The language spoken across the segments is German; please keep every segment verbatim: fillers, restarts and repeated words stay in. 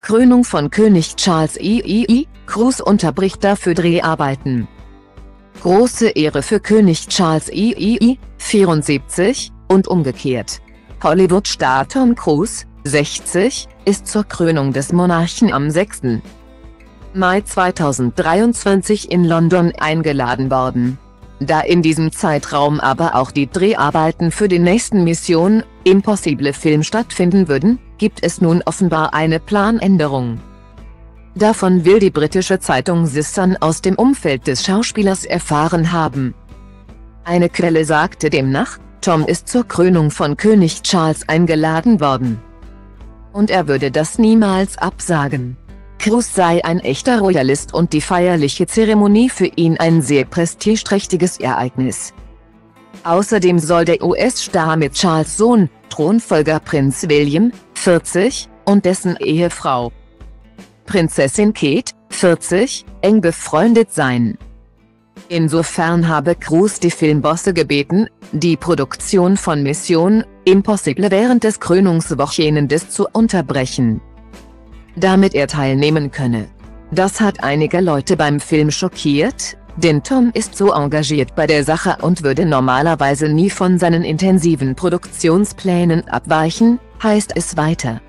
Krönung von König Charles iii, Cruise unterbricht dafür Dreharbeiten. Große Ehre für König Charles iii, vierundsiebzig, und umgekehrt. Hollywood-Star Tom Cruise, sechzig, ist zur Krönung des Monarchen am sechsten Mai zweitausenddreiundzwanzig in London eingeladen worden. Da in diesem Zeitraum aber auch die Dreharbeiten für den nächsten Mission Impossible Film stattfinden würden, gibt es nun offenbar eine Planänderung. Davon will die britische Zeitung The Sun aus dem Umfeld des Schauspielers erfahren haben. Eine Quelle sagte demnach, Tom ist zur Krönung von König Charles eingeladen worden. Und er würde das niemals absagen. Cruise sei ein echter Royalist und die feierliche Zeremonie für ihn ein sehr prestigeträchtiges Ereignis. Außerdem soll der U S-Star mit Charles' Sohn, Thronfolger Prinz William, vierzig, und dessen Ehefrau Prinzessin Kate, vierzig, eng befreundet sein. Insofern habe Cruise die Filmbosse gebeten, die Produktion von Mission Impossible während des Krönungswochenendes zu unterbrechen, damit er teilnehmen könne. Das hat einige Leute beim Film schockiert, denn Tom ist so engagiert bei der Sache und würde normalerweise nie von seinen intensiven Produktionsplänen abweichen, heißt es weiter.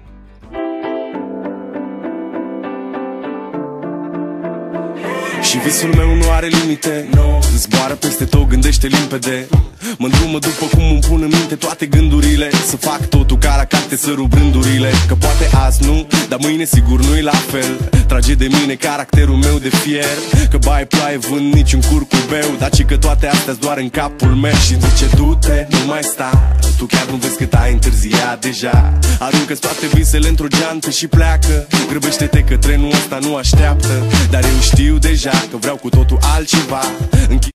Și visul meu nu are limite, no. Zboară peste tot, gândește limpede. Mă îndrumă după cum îmi pun în minte toate gândurile. Să fac totul ca la carte, să rup rândurile. Că poate azi nu, dar mâine sigur nu-i la fel. Trage de mine caracterul meu de fier. Că bai ploaie vând niciun curcubeu, dar ci că toate astea-s doar în capul meu. Și zice du-te, nu mai sta, tu chiar nu vezi cât ai întârziat deja. Aruncă-ți toate visele într-o geantă și pleacă. Grăbește-te că trenul ăsta nu așteaptă. Dar eu știu deja că vreau cu totul altceva.